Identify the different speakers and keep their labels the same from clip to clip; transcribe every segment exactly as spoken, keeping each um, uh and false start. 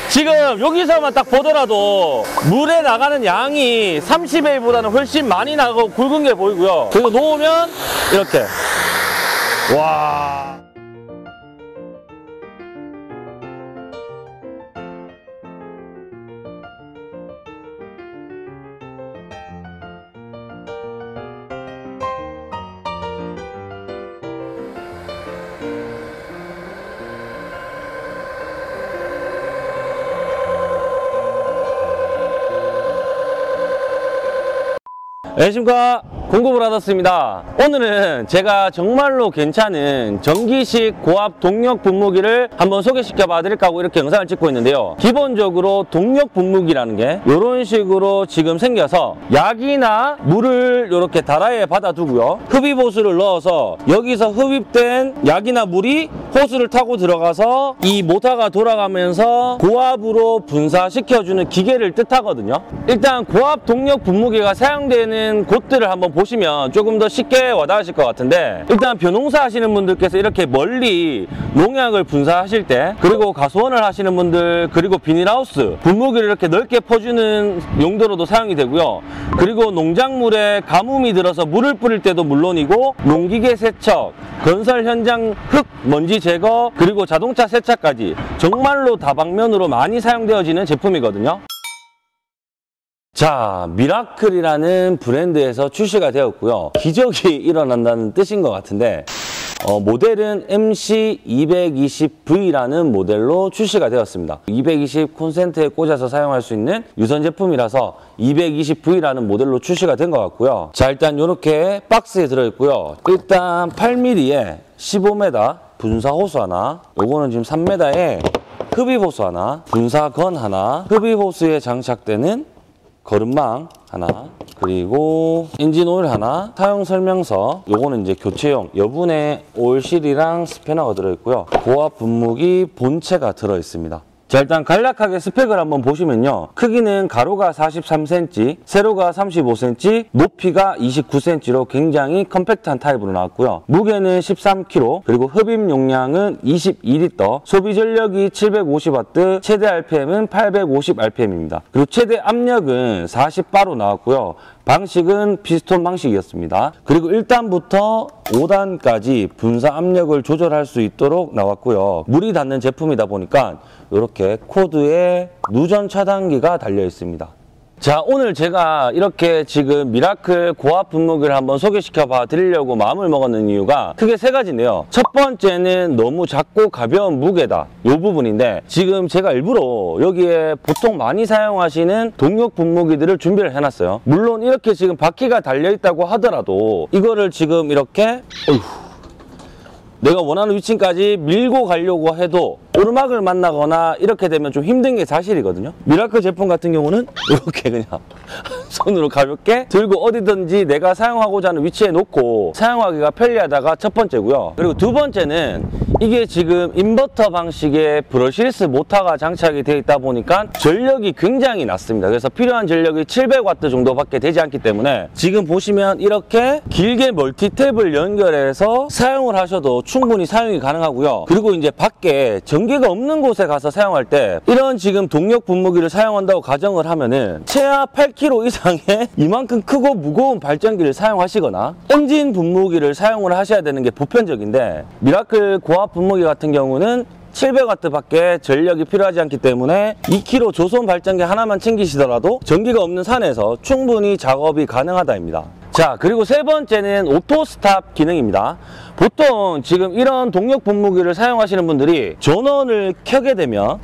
Speaker 1: 지금 여기서만 딱 보더라도 물에 나가는 양이 삼십 에이보다는 훨씬 많이 나고 굵은 게 보이고요. 그리고 놓으면 이렇게 와. 안녕하십니까, 공구브라더스입니다. 오늘은 제가 정말로 괜찮은 전기식 고압 동력 분무기를 한번 소개시켜 봐 드릴까 하고 이렇게 영상을 찍고 있는데요. 기본적으로 동력 분무기라는 게 이런 식으로 지금 생겨서 약이나 물을 이렇게 다라이에 받아 두고요, 흡입 호스를 넣어서 여기서 흡입된 약이나 물이 호스를 타고 들어가서 이 모터가 돌아가면서 고압으로 분사시켜주는 기계를 뜻하거든요. 일단 고압 동력 분무기가 사용되는 곳들을 한번 보시면 조금 더 쉽게 와닿으실 것 같은데, 일단 벼농사 하시는 분들께서 이렇게 멀리 농약을 분사하실 때, 그리고 가수원을 하시는 분들, 그리고 비닐하우스 분무기를 이렇게 넓게 퍼주는 용도로도 사용이 되고요. 그리고 농작물에 가뭄이 들어서 물을 뿌릴 때도 물론이고, 농기계 세척, 건설 현장 흙, 먼지 제거, 그리고 자동차 세차까지 정말로 다방면으로 많이 사용되어지는 제품이거든요. 자, 미라클이라는 브랜드에서 출시가 되었고요. 기적이 일어난다는 뜻인 것 같은데, 어, 모델은 엠씨 이백이십 브이라는 모델로 출시가 되었습니다. 이백이십 콘센트에 꽂아서 사용할 수 있는 유선 제품이라서 이백이십 브이라는 모델로 출시가 된 것 같고요. 자, 일단 이렇게 박스에 들어있고요. 일단 팔 밀리미터에 십오 미터 분사 호스 하나, 요거는 지금 삼 미터에 흡입 호스 하나, 분사건 하나, 흡입 호스에 장착되는 거름망 하나, 그리고 엔진 오일 하나, 사용 설명서, 요거는 이제 교체용 여분의 오일실이랑 스패너가 들어있고요. 고압 분무기 본체가 들어있습니다. 자, 일단 간략하게 스펙을 한번 보시면요, 크기는 가로가 사십삼 센티미터, 세로가 삼십오 센티미터, 높이가 이십구 센티미터로 굉장히 컴팩트한 타입으로 나왔고요. 무게는 십삼 킬로그램, 그리고 흡입 용량은 이십이 리터, 소비 전력이 칠백오십 와트, 최대 알피엠은 팔백오십 알피엠입니다. 그리고 최대 압력은 사십 바로 나왔고요. 방식은 피스톤 방식이었습니다. 그리고 일 단부터 오 단까지 분사 압력을 조절할 수 있도록 나왔고요. 물이 닿는 제품이다 보니까 이렇게 코드에 누전 차단기가 달려 있습니다. 자, 오늘 제가 이렇게 지금 미라클 고압 분무기를 한번 소개시켜 봐 드리려고 마음을 먹었는 이유가 크게 세 가지인데요. 첫 번째는 너무 작고 가벼운 무게다, 이 부분인데, 지금 제가 일부러 여기에 보통 많이 사용하시는 동력 분무기들을 준비를 해놨어요. 물론 이렇게 지금 바퀴가 달려 있다고 하더라도 이거를 지금 이렇게 어휴, 내가 원하는 위치까지 밀고 가려고 해도 오르막을 만나거나 이렇게 되면 좀 힘든 게 사실이거든요. 미라클 제품 같은 경우는 이렇게 그냥 손으로 가볍게 들고 어디든지 내가 사용하고자 하는 위치에 놓고 사용하기가 편리하다가 첫 번째고요. 그리고 두 번째는 이게 지금 인버터 방식의 브러시리스 모터가 장착이 되어 있다 보니까 전력이 굉장히 낮습니다. 그래서 필요한 전력이 칠백 와트 정도밖에 되지 않기 때문에 지금 보시면 이렇게 길게 멀티탭을 연결해서 사용을 하셔도 충분히 사용이 가능하고요. 그리고 이제 밖에 전기가 없는 곳에 가서 사용할 때 이런 지금 동력 분무기를 사용한다고 가정을 하면은 최하 팔 킬로그램 이상의 이만큼 크고 무거운 발전기를 사용하시거나 엔진 분무기를 사용을 하셔야 되는 게 보편적인데, 미라클 고압 분무기 같은 경우는 칠백 와트 밖에 전력이 필요하지 않기 때문에 이 킬로그램 조선 발전기 하나만 챙기시더라도 전기가 없는 산에서 충분히 작업이 가능하다입니다. 자, 그리고 세 번째는 오토 스탑 기능입니다. 보통 지금 이런 동력 분무기를 사용하시는 분들이 전원을 켜게 되면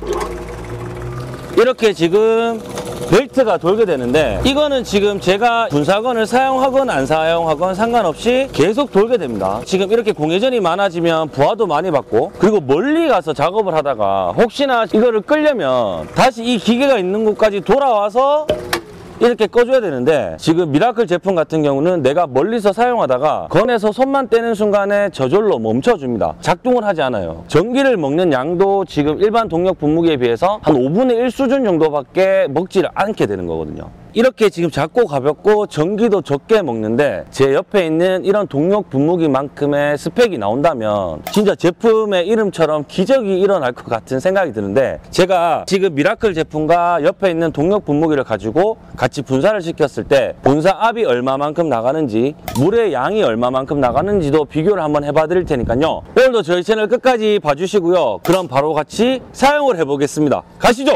Speaker 1: 이렇게 지금 벨트가 돌게 되는데, 이거는 지금 제가 분사건을 사용하건 안 사용하건 상관없이 계속 돌게 됩니다. 지금 이렇게 공회전이 많아지면 부하도 많이 받고, 그리고 멀리 가서 작업을 하다가 혹시나 이거를 끄려면 다시 이 기계가 있는 곳까지 돌아와서 이렇게 꺼줘야 되는데, 지금 미라클 제품 같은 경우는 내가 멀리서 사용하다가 건에서 손만 떼는 순간에 저절로 멈춰줍니다. 작동을 하지 않아요. 전기를 먹는 양도 지금 일반 동력 분무기에 비해서 한 오분의 일 수준 정도밖에 먹지를 않게 되는 거거든요. 이렇게 지금 작고 가볍고 전기도 적게 먹는데 제 옆에 있는 이런 동력 분무기만큼의 스펙이 나온다면 진짜 제품의 이름처럼 기적이 일어날 것 같은 생각이 드는데, 제가 지금 미라클 제품과 옆에 있는 동력 분무기를 가지고 같이 분사를 시켰을 때 분사 압이 얼마만큼 나가는지, 물의 양이 얼마만큼 나가는지도 비교를 한번 해봐 드릴 테니까요. 오늘도 저희 채널 끝까지 봐주시고요. 그럼 바로 같이 사용을 해보겠습니다. 가시죠!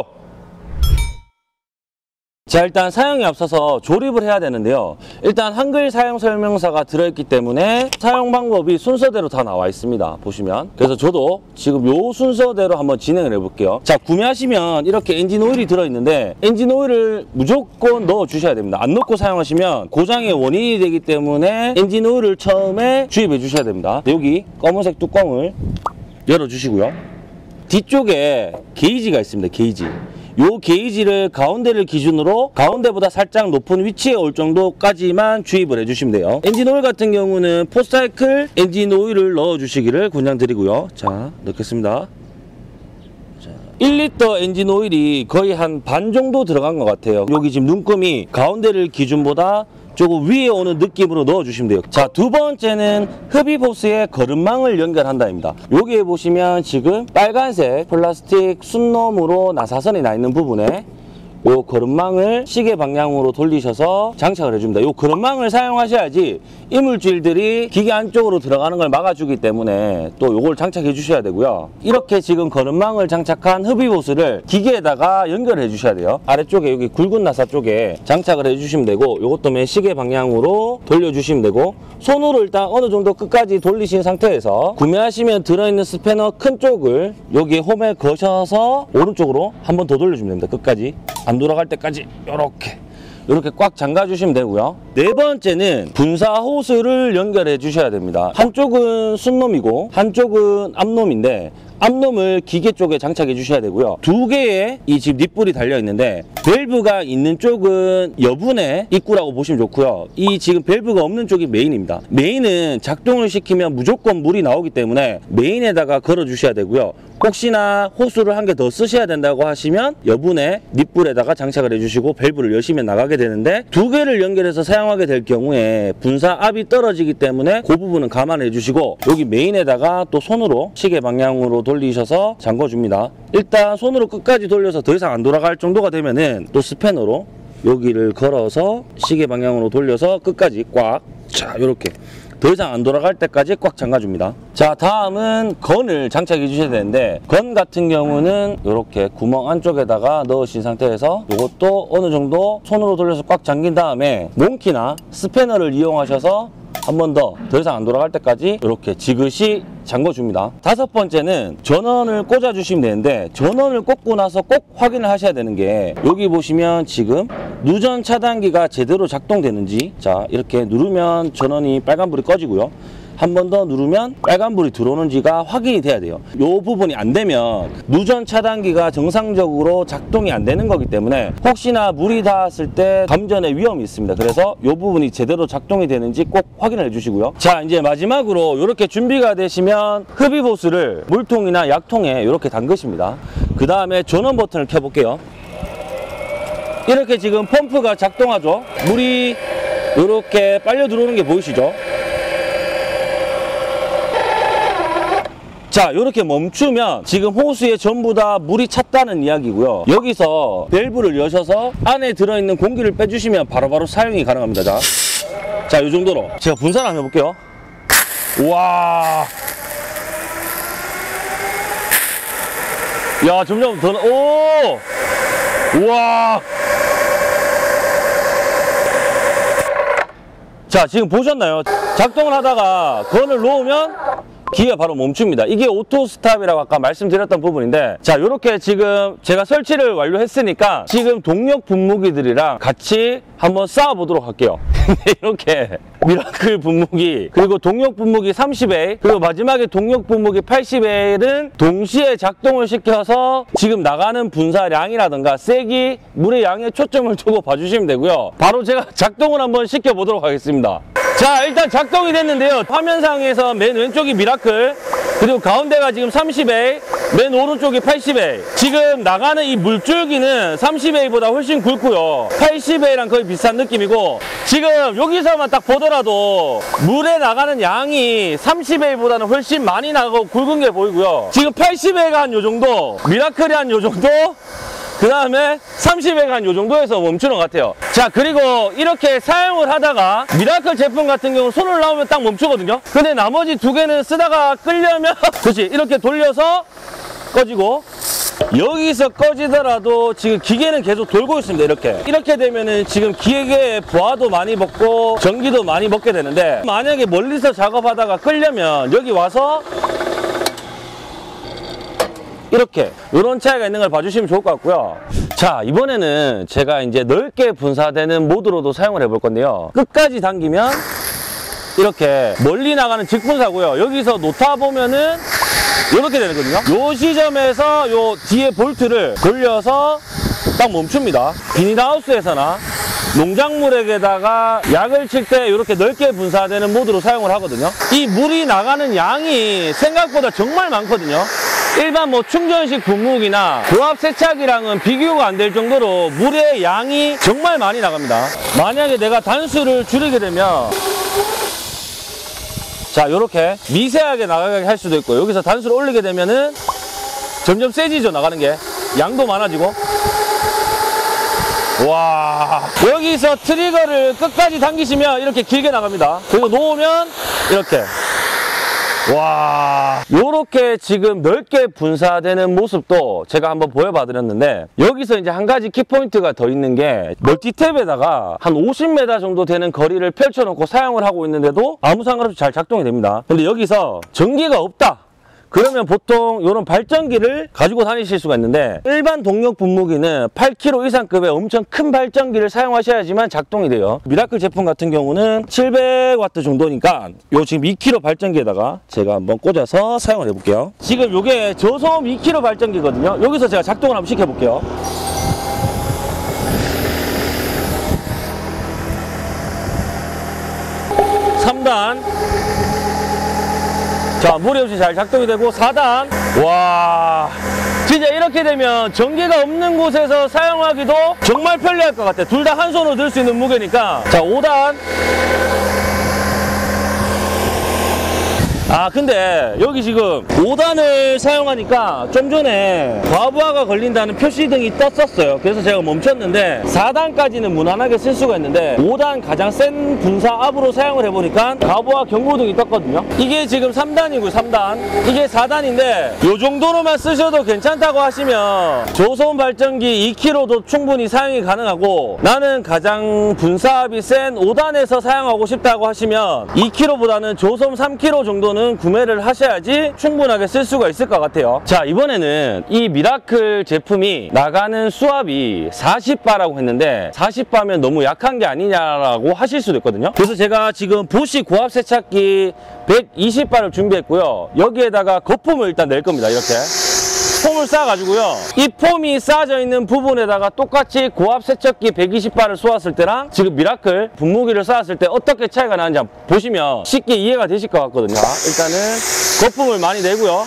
Speaker 1: 자, 일단 사용에 앞서서 조립을 해야 되는데요. 일단 한글 사용 설명서가 들어있기 때문에 사용 방법이 순서대로 다 나와 있습니다. 보시면. 그래서 저도 지금 요 순서대로 한번 진행을 해볼게요. 자, 구매하시면 이렇게 엔진 오일이 들어있는데 엔진 오일을 무조건 넣어 주셔야 됩니다. 안 넣고 사용하시면 고장의 원인이 되기 때문에 엔진 오일을 처음에 주입해 주셔야 됩니다. 여기 검은색 뚜껑을 열어주시고요. 뒤쪽에 게이지가 있습니다. 게이지. 요 게이지를 가운데를 기준으로 가운데보다 살짝 높은 위치에 올 정도까지만 주입을 해주시면 돼요. 엔진 오일 같은 경우는 포사이클 엔진 오일을 넣어주시기를 권장드리고요. 자, 넣겠습니다. 자, 일 리터 엔진 오일이 거의 한 반 정도 들어간 것 같아요. 여기 지금 눈금이 가운데를 기준보다 조금 위에 오는 느낌으로 넣어주시면 돼요. 자, 두 번째는 흡입호스에 거름망을 연결한다입니다. 여기에 보시면 지금 빨간색 플라스틱 순놈으로 나사선이 나 있는 부분에 요 거름망을 시계 방향으로 돌리셔서 장착을 해줍니다. 요 거름망을 사용하셔야지 이물질들이 기계 안쪽으로 들어가는 걸 막아주기 때문에 또 요걸 장착해 주셔야 되고요. 이렇게 지금 거름망을 장착한 흡입호스를 기계에다가 연결해 주셔야 돼요. 아래쪽에 여기 굵은 나사 쪽에 장착을 해 주시면 되고, 요것도 맨 시계 방향으로 돌려주시면 되고, 손으로 일단 어느 정도 끝까지 돌리신 상태에서 구매하시면 들어있는 스패너 큰 쪽을 여기 홈에 거셔서 오른쪽으로 한 번 더 돌려주면 됩니다. 끝까지. 안 돌아갈 때까지 이렇게 이렇게 꽉 잠가 주시면 되고요. 네 번째는 분사 호스를 연결해 주셔야 됩니다. 한쪽은 순놈이고 한쪽은 앞놈인데 앞놈을 기계 쪽에 장착해 주셔야 되고요. 두 개의 이 집 닛불이 달려 있는데 밸브가 있는 쪽은 여분의 입구라고 보시면 좋고요. 이 지금 밸브가 없는 쪽이 메인입니다. 메인은 작동을 시키면 무조건 물이 나오기 때문에 메인에다가 걸어 주셔야 되고요. 혹시나 호스를 한 개 더 쓰셔야 된다고 하시면 여분의 닛불에다가 장착을 해주시고 밸브를 여시면 나가게 되는데, 두 개를 연결해서 사용하게 될 경우에 분사 압이 떨어지기 때문에 그 부분은 감안해 주시고, 여기 메인에다가 또 손으로 시계 방향으로 돌리셔서 잠궈줍니다. 일단 손으로 끝까지 돌려서 더 이상 안 돌아갈 정도가 되면은 또 스패너로 여기를 걸어서 시계 방향으로 돌려서 끝까지 꽉, 자, 요렇게 더 이상 안 돌아갈 때까지 꽉 잠가줍니다. 자, 다음은 건을 장착해 주셔야 되는데, 건 같은 경우는 이렇게 구멍 안쪽에다가 넣으신 상태에서 이것도 어느 정도 손으로 돌려서 꽉 잠긴 다음에 몽키나 스패너를 이용하셔서 한 번 더 더 이상 안 돌아갈 때까지 이렇게 지그시 잠궈줍니다. 다섯 번째는 전원을 꽂아 주시면 되는데, 전원을 꽂고 나서 꼭 확인을 하셔야 되는 게, 여기 보시면 지금 누전 차단기가 제대로 작동되는지, 자, 이렇게 누르면 전원이 빨간불이 꺼지고요. 한 번 더 누르면 빨간불이 들어오는지가 확인이 돼야 돼요. 이 부분이 안 되면 누전 차단기가 정상적으로 작동이 안 되는 거기 때문에 혹시나 물이 닿았을 때 감전의 위험이 있습니다. 그래서 이 부분이 제대로 작동이 되는지 꼭 확인을 해주시고요. 자, 이제 마지막으로 이렇게 준비가 되시면 흡입호스를 물통이나 약통에 이렇게 담그십니다. 그 다음에 전원 버튼을 켜볼게요. 이렇게 지금 펌프가 작동하죠. 물이 이렇게 빨려 들어오는 게 보이시죠? 자, 이렇게 멈추면 지금 호스에 전부 다 물이 찼다는 이야기고요. 여기서 밸브를 여셔서 안에 들어있는 공기를 빼주시면 바로바로 사용이 가능합니다. 자, 자, 이 정도로 제가 분사를 한번 해볼게요. 우와, 야, 점점 더, 오, 우와. 자, 지금 보셨나요? 작동을 하다가 건을 놓으면 기계가 바로 멈춥니다. 이게 오토 스탑이라고 아까 말씀드렸던 부분인데, 자, 요렇게 지금 제가 설치를 완료했으니까 지금 동력 분무기들이랑 같이 한번 쌓아 보도록 할게요. 이렇게 미라클 분무기, 그리고 동력 분무기 삼십 웨이, 그리고 마지막에 동력 분무기 팔십 웨이는 동시에 작동을 시켜서 지금 나가는 분사량이라든가 세기, 물의 양에 초점을 두고 봐주시면 되고요. 바로 제가 작동을 한번 시켜 보도록 하겠습니다. 자, 일단 작동이 됐는데요. 화면상에서 맨 왼쪽이 미라클, 그리고 가운데가 지금 삼십 에이, 맨 오른쪽이 팔십 에이. 지금 나가는 이 물줄기는 삼십 에이보다 훨씬 굵고요. 팔십 에이랑 거의 비슷한 느낌이고, 지금 여기서만 딱 보더라도 물에 나가는 양이 삼십 에이보다는 훨씬 많이 나가고 굵은 게 보이고요. 지금 팔십 에이가 한 요 정도, 미라클이 한 요 정도, 그 다음에 삼십 에이가 한 요 정도에서 멈추는 것 같아요. 자, 그리고 이렇게 사용을 하다가 미라클 제품 같은 경우는 손을 나오면 딱 멈추거든요. 근데 나머지 두 개는 쓰다가 끌려면 그렇지, 이렇게 돌려서 꺼지고, 여기서 꺼지더라도 지금 기계는 계속 돌고 있습니다. 이렇게 이렇게 되면은 지금 기계의 부하도 많이 먹고 전기도 많이 먹게 되는데, 만약에 멀리서 작업하다가 끌려면 여기 와서 이렇게 이런 차이가 있는 걸 봐주시면 좋을 것 같고요. 자, 이번에는 제가 이제 넓게 분사되는 모드로도 사용을 해볼 건데요. 끝까지 당기면 이렇게 멀리 나가는 직분사고요. 여기서 놓다 보면은 이렇게 되거든요. 요 시점에서 요 뒤에 볼트를 돌려서 딱 멈춥니다. 비닐하우스에서나 농작물에게다가 약을 칠 때 이렇게 넓게 분사되는 모드로 사용을 하거든요. 이 물이 나가는 양이 생각보다 정말 많거든요. 일반 뭐 충전식 분무기나 고압 세차기랑은 비교가 안 될 정도로 물의 양이 정말 많이 나갑니다. 만약에 내가 단수를 줄이게 되면, 자, 요렇게 미세하게 나가게 할 수도 있고, 여기서 단수를 올리게 되면은 점점 세지죠, 나가는 게. 양도 많아지고. 와, 여기서 트리거를 끝까지 당기시면 이렇게 길게 나갑니다. 그리고 놓으면 이렇게. 와, 요렇게 지금 넓게 분사되는 모습도 제가 한번 보여봐드렸는데, 여기서 이제 한 가지 키포인트가 더 있는 게, 멀티탭에다가 한 오십 미터 정도 되는 거리를 펼쳐놓고 사용을 하고 있는데도 아무 상관없이 잘 작동이 됩니다. 근데 여기서 전기가 없다, 그러면 보통 이런 발전기를 가지고 다니실 수가 있는데, 일반 동력 분무기는 팔 킬로그램 이상급의 엄청 큰 발전기를 사용하셔야지만 작동이 돼요. 미라클 제품 같은 경우는 칠백 와트 정도니까 요 지금 이 킬로그램 발전기에다가 제가 한번 꽂아서 사용을 해볼게요. 지금 요게 저소음 이 킬로그램 발전기거든요. 여기서 제가 작동을 한번 시켜볼게요. 삼 단. 자, 무리 없이 잘 작동이 되고, 사 단. 와, 진짜 이렇게 되면 전기가 없는 곳에서 사용하기도 정말 편리할 것 같아요. 둘 다 한 손으로 들 수 있는 무게니까. 자, 오 단. 아, 근데 여기 지금 오 단을 사용하니까 좀 전에 과부하가 걸린다는 표시등이 떴었어요. 그래서 제가 멈췄는데, 사 단까지는 무난하게 쓸 수가 있는데 오 단 가장 센 분사 압으로 사용을 해보니까 과부하 경고등이 떴거든요. 이게 지금 삼 단이고요, 삼 단. 이게 사 단인데 요 정도로만 쓰셔도 괜찮다고 하시면 저소음 발전기 이 킬로그램도 충분히 사용이 가능하고, 나는 가장 분사압이 센 오 단에서 사용하고 싶다고 하시면 이 킬로그램보다는 저소음 삼 킬로그램 정도는 구매를 하셔야지 충분하게 쓸 수가 있을 것 같아요. 자, 이번에는 이 미라클 제품이 나가는 수압이 사십 바라고 했는데, 사십 바면 너무 약한 게 아니냐라고 하실 수도 있거든요. 그래서 제가 지금 보시 고압 세차기 백이십 바를 준비했고요. 여기에다가 거품을 일단 낼 겁니다. 이렇게 폼을 쌓아가지고요. 이 폼이 쌓아져 있는 부분에다가 똑같이 고압 세척기 백이십 바를 쏘았을 때랑 지금 미라클 분무기를 쌓았을 때 어떻게 차이가 나는지 한번 보시면 쉽게 이해가 되실 것 같거든요. 일단은 거품을 많이 내고요.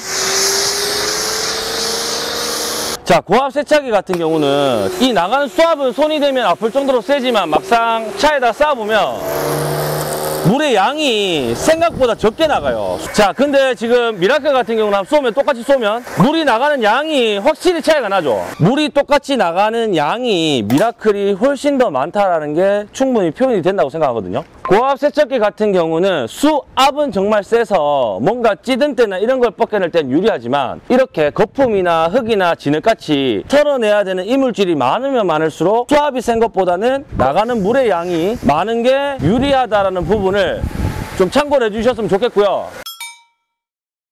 Speaker 1: 자, 고압 세차기 같은 경우는 이 나가는 수압은 손이 대면 아플 정도로 세지만, 막상 차에다 쌓아보면 물의 양이 생각보다 적게 나가요. 자, 근데 지금 미라클 같은 경우는 쏘면, 똑같이 쏘면 물이 나가는 양이 확실히 차이가 나죠. 물이 똑같이 나가는 양이 미라클이 훨씬 더 많다라는 게 충분히 표현이 된다고 생각하거든요. 고압 세척기 같은 경우는 수압은 정말 세서 뭔가 찌든 때나 이런 걸 벗겨낼 땐 유리하지만, 이렇게 거품이나 흙이나 진흙같이 털어내야 되는 이물질이 많으면 많을수록 수압이 센 것보다는 나가는 물의 양이 많은 게 유리하다라는 부분을 좀 참고를 해주셨으면 좋겠고요.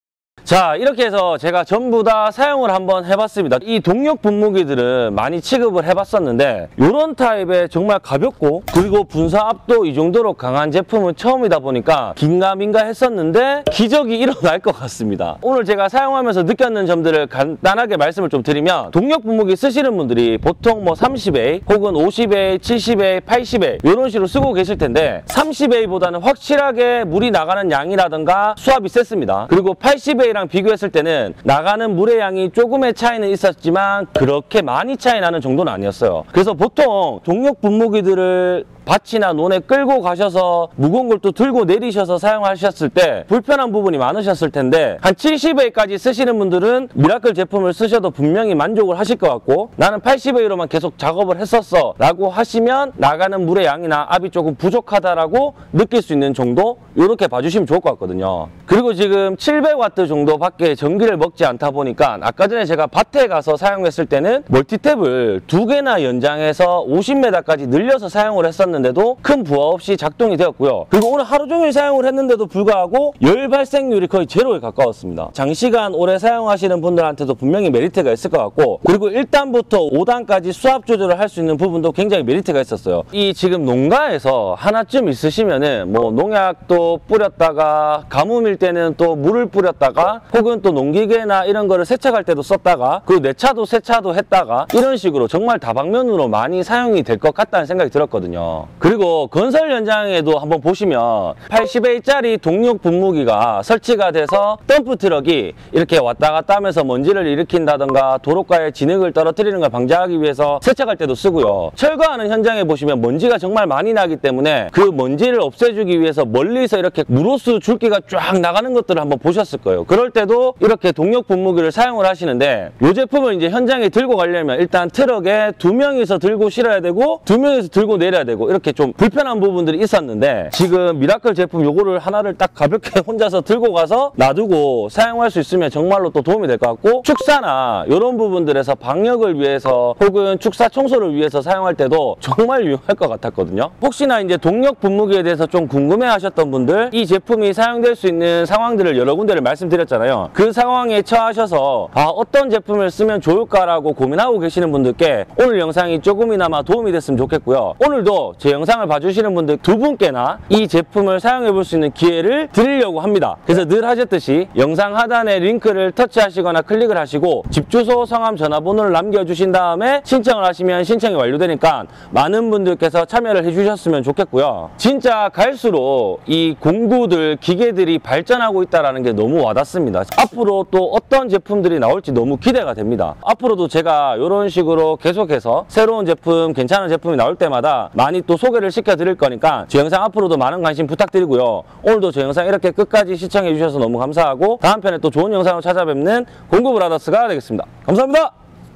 Speaker 1: 자, 이렇게 해서 제가 전부 다 사용을 한번 해봤습니다. 이 동력 분무기들은 많이 취급을 해봤었는데 이런 타입의 정말 가볍고 그리고 분사압도 이 정도로 강한 제품은 처음이다 보니까 긴가민가 했었는데 기적이 일어날 것 같습니다. 오늘 제가 사용하면서 느꼈는 점들을 간단하게 말씀을 좀 드리면 동력 분무기 쓰시는 분들이 보통 뭐 삼십 에이 혹은 오십 에이, 칠십 에이, 팔십 에이 이런 식으로 쓰고 계실 텐데 삼십 에이보다는 확실하게 물이 나가는 양이라든가 수압이 셌습니다. 그리고 팔십 에이랑 비교했을 때는 나가는 물의 양이 조금의 차이는 있었지만 그렇게 많이 차이 나는 정도는 아니었어요. 그래서 보통 동력 분무기들을 밭이나 논에 끌고 가셔서 무거운 걸 또 들고 내리셔서 사용하셨을 때 불편한 부분이 많으셨을 텐데 한 칠십 에이까지 쓰시는 분들은 미라클 제품을 쓰셔도 분명히 만족을 하실 것 같고 나는 팔십 에이로만 계속 작업을 했었어 라고 하시면 나가는 물의 양이나 압이 조금 부족하다라고 느낄 수 있는 정도 이렇게 봐주시면 좋을 것 같거든요. 그리고 지금 칠백 와트 정도밖에 전기를 먹지 않다 보니까 아까 전에 제가 밭에 가서 사용했을 때는 멀티탭을 두 개나 연장해서 오십 미터까지 늘려서 사용을 했었는데 데도 큰 부하 없이 작동이 되었고요. 그리고 오늘 하루 종일 사용을 했는데도 불구하고 열 발생률이 거의 제로에 가까웠습니다. 장시간 오래 사용하시는 분들한테도 분명히 메리트가 있을 것 같고 그리고 일 단부터 오 단까지 수압 조절을 할 수 있는 부분도 굉장히 메리트가 있었어요. 이 지금 농가에서 하나쯤 있으시면은 뭐 농약도 뿌렸다가 가뭄일 때는 또 물을 뿌렸다가 혹은 또 농기계나 이런 거를 세척할 때도 썼다가 그리고 내 차도 세차도 했다가 이런 식으로 정말 다방면으로 많이 사용이 될 것 같다는 생각이 들었거든요. 그리고 건설 현장에도 한번 보시면 팔십 에이짜리 동력 분무기가 설치가 돼서 덤프 트럭이 이렇게 왔다 갔다 하면서 먼지를 일으킨다던가 도로가에 진흙을 떨어뜨리는 걸 방지하기 위해서 세척할 때도 쓰고요. 철거하는 현장에 보시면 먼지가 정말 많이 나기 때문에 그 먼지를 없애주기 위해서 멀리서 이렇게 무로스 줄기가 쫙 나가는 것들을 한번 보셨을 거예요. 그럴 때도 이렇게 동력 분무기를 사용을 하시는데 이 제품을 이제 현장에 들고 가려면 일단 트럭에 두 명이서 들고 실어야 되고 두 명이서 들고 내려야 되고 이렇게 좀 불편한 부분들이 있었는데 지금 미라클 제품 요거를 하나를 딱 가볍게 혼자서 들고 가서 놔두고 사용할 수 있으면 정말로 또 도움이 될 것 같고 축사나 이런 부분들에서 방역을 위해서 혹은 축사 청소를 위해서 사용할 때도 정말 유용할 것 같았거든요. 혹시나 이제 동력 분무기에 대해서 좀 궁금해 하셨던 분들 이 제품이 사용될 수 있는 상황들을 여러 군데를 말씀드렸잖아요. 그 상황에 처하셔서 아 어떤 제품을 쓰면 좋을까라고 고민하고 계시는 분들께 오늘 영상이 조금이나마 도움이 됐으면 좋겠고요. 오늘도 제 영상을 봐주시는 분들 두 분께나 이 제품을 사용해 볼 수 있는 기회를 드리려고 합니다. 그래서 늘 하셨듯이 영상 하단에 링크를 터치하시거나 클릭을 하시고 집 주소, 성함, 전화번호를 남겨주신 다음에 신청을 하시면 신청이 완료되니까 많은 분들께서 참여를 해주셨으면 좋겠고요. 진짜 갈수록 이 공구들, 기계들이 발전하고 있다는 게 너무 와닿습니다. 앞으로 또 어떤 제품들이 나올지 너무 기대가 됩니다. 앞으로도 제가 이런 식으로 계속해서 새로운 제품, 괜찮은 제품이 나올 때마다 많이 또 소개를 시켜드릴 거니까 제 영상 앞으로도 많은 관심 부탁드리고요. 오늘도 제 영상 이렇게 끝까지 시청해 주셔서 너무 감사하고 다음 편에 또 좋은 영상으로 찾아뵙는 공구브라더스가 되겠습니다. 감사합니다.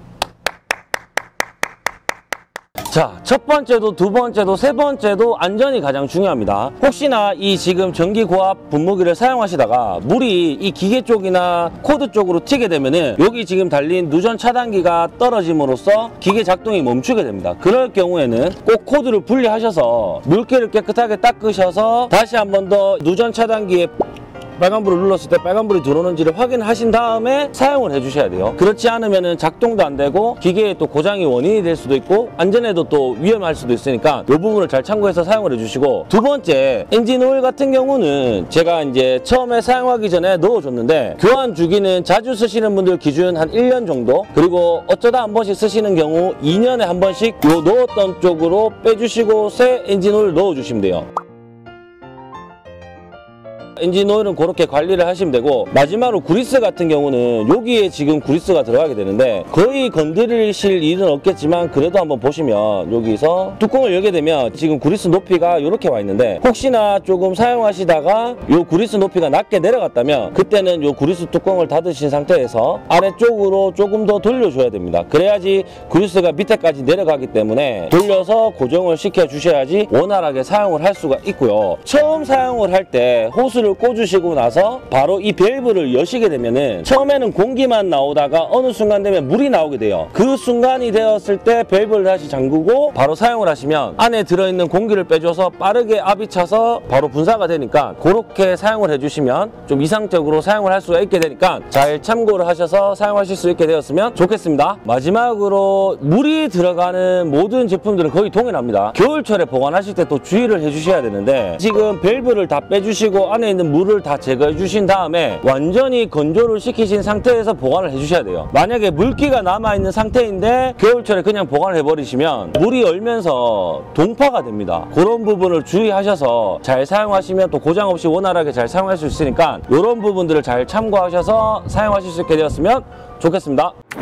Speaker 1: 자, 첫 번째도 두 번째도 세 번째도 안전이 가장 중요합니다. 혹시나 이 지금 전기 고압 분무기를 사용하시다가 물이 이 기계 쪽이나 코드 쪽으로 튀게 되면은 여기 지금 달린 누전 차단기가 떨어짐으로써 기계 작동이 멈추게 됩니다. 그럴 경우에는 꼭 코드를 분리하셔서 물기를 깨끗하게 닦으셔서 다시 한 번 더 누전 차단기에 빨간불을 눌렀을 때 빨간불이 들어오는지를 확인하신 다음에 사용을 해주셔야 돼요. 그렇지 않으면 작동도 안 되고 기계에 또 고장이 원인이 될 수도 있고 안전에도 또 위험할 수도 있으니까 이 부분을 잘 참고해서 사용을 해주시고 두 번째, 엔진 오일 같은 경우는 제가 이제 처음에 사용하기 전에 넣어줬는데 교환 주기는 자주 쓰시는 분들 기준 한 일 년 정도, 그리고 어쩌다 한 번씩 쓰시는 경우 이 년에 한 번씩 요 넣었던 쪽으로 빼주시고 새 엔진 오일 넣어주시면 돼요. 엔진 오일은 그렇게 관리를 하시면 되고, 마지막으로 그리스 같은 경우는 여기에 지금 그리스가 들어가게 되는데 거의 건드리실 일은 없겠지만 그래도 한번 보시면 여기서 뚜껑을 열게 되면 지금 그리스 높이가 이렇게 와 있는데 혹시나 조금 사용하시다가 요 그리스 높이가 낮게 내려갔다면 그때는 요 그리스 뚜껑을 닫으신 상태에서 아래쪽으로 조금 더 돌려줘야 됩니다. 그래야지 그리스가 밑에까지 내려가기 때문에 돌려서 고정을 시켜 주셔야지 원활하게 사용을 할 수가 있고요. 처음 사용을 할 때 호스를 밸브를 꽂으시고 나서 바로 이 밸브를 여시게 되면은 처음에는 공기만 나오다가 어느 순간 되면 물이 나오게 돼요. 그 순간이 되었을 때 밸브를 다시 잠그고 바로 사용을 하시면 안에 들어있는 공기를 빼줘서 빠르게 압이 차서 바로 분사가 되니까 그렇게 사용을 해주시면 좀 이상적으로 사용을 할 수가 있게 되니까 잘 참고를 하셔서 사용하실 수 있게 되었으면 좋겠습니다. 마지막으로 물이 들어가는 모든 제품들은 거의 동일합니다. 겨울철에 보관하실 때 또 주의를 해주셔야 되는데 지금 밸브를 다 빼주시고 안에 있는 물을 다 제거해 주신 다음에 완전히 건조를 시키신 상태에서 보관을 해주셔야 돼요. 만약에 물기가 남아있는 상태인데 겨울철에 그냥 보관을 해버리시면 물이 얼면서 동파가 됩니다. 그런 부분을 주의하셔서 잘 사용하시면 또 고장 없이 원활하게 잘 사용할 수 있으니까 이런 부분들을 잘 참고하셔서 사용하실 수 있게 되었으면 좋겠습니다.